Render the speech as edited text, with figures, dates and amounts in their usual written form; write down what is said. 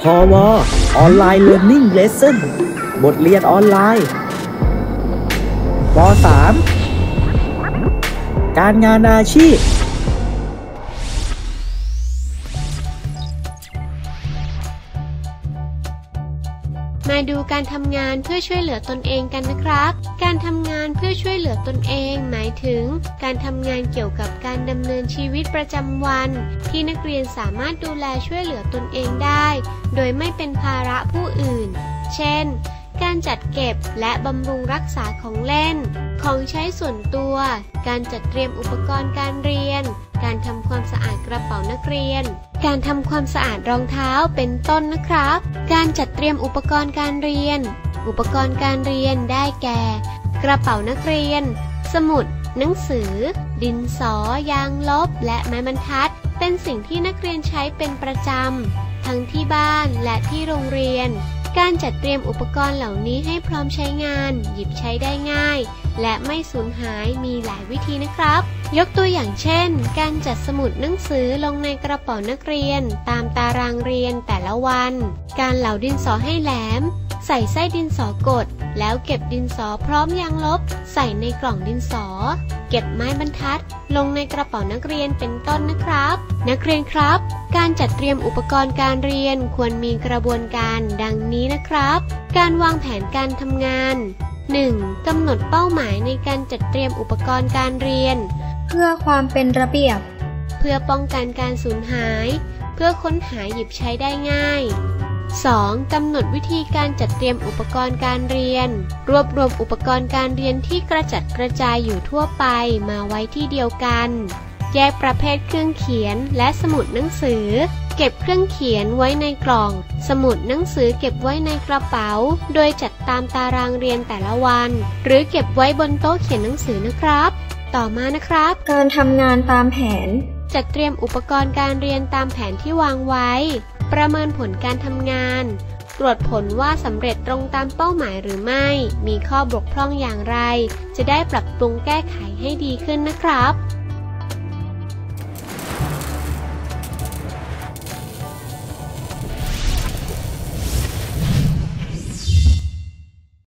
พวออนไลน์เรียนนิ่งเลสเซ่นบทเรียนออนไลน์ป.3 การงานอาชีพมาดูการทำงานเพื่อช่วยเหลือตนเองกันนะครับการทำงานเพื่อช่วยเหลือตนเองหมายถึงการทำงานเกี่ยวกับการดำเนินชีวิตประจำวันที่นักเรียนสามารถดูแลช่วยเหลือตนเองได้โดยไม่เป็นภาระผู้อื่นเช่นการจัดเก็บและบำรุงรักษาของเล่นของใช้ส่วนตัวการจัดเตรียมอุปกรณ์การเรียนการทำความสะอาดกระเป๋านักเรียนการทำความสะอาดรองเท้าเป็นต้นนะครับการจัดเตรียมอุปกรณ์การเรียนอุปกรณ์การเรียนได้แก่กระเป๋านักเรียนสมุดหนังสือดินสอยางลบและไม้บรรทัดเป็นสิ่งที่นักเรียนใช้เป็นประจำทั้งที่บ้านและที่โรงเรียนการจัดเตรียมอุปกรณ์เหล่านี้ให้พร้อมใช้งานหยิบใช้ได้ง่ายและไม่สูญหายมีหลายวิธีนะครับยกตัวอย่างเช่นการจัดสมุดหนังสือลงในกระเป๋านักเรียนตามตารางเรียนแต่ละวันการเหลาดินสอให้แหลมใส่ไส้ดินสอกดแล้วเก็บดินสอพร้อมยางลบใส่ในกล่องดินสอเก็บไม้บรรทัดลงในกระเป๋านักเรียนเป็นต้นนะครับนักเรียนครับการจัดเตรียมอุปกรณ์การเรียนควรมีกระบวนการดังนี้นะครับการวางแผนการทำงาน 1. กำหนดเป้าหมายในการจัดเตรียมอุปกรณ์การเรียนเพื่อความเป็นระเบียบเพื่อป้องกันการสูญหายเพื่อค้นหาหยิบใช้ได้ง่าย 2. กำหนดวิธีการจัดเตรียมอุปกรณ์การเรียนรวบรวมอุปกรณ์การเรียนที่กระจัดกระจายอยู่ทั่วไปมาไว้ที่เดียวกันแยกประเภทเครื่องเขียนและสมุดหนังสือเก็บเครื่องเขียนไว้ในกล่องสมุดหนังสือเก็บไว้ในกระเป๋าโดยจัดตามตารางเรียนแต่ละวันหรือเก็บไว้บนโต๊ะเขียนหนังสือนะครับต่อมานะครับการทำงานตามแผนจัดเตรียมอุปกรณ์การเรียนตามแผนที่วางไว้ประเมินผลการทำงานตรวจผลว่าสำเร็จตรงตามเป้าหมายหรือไม่มีข้อบกพร่องอย่างไรจะได้ปรับปรุงแก้ไขให้ดีขึ้นนะครับ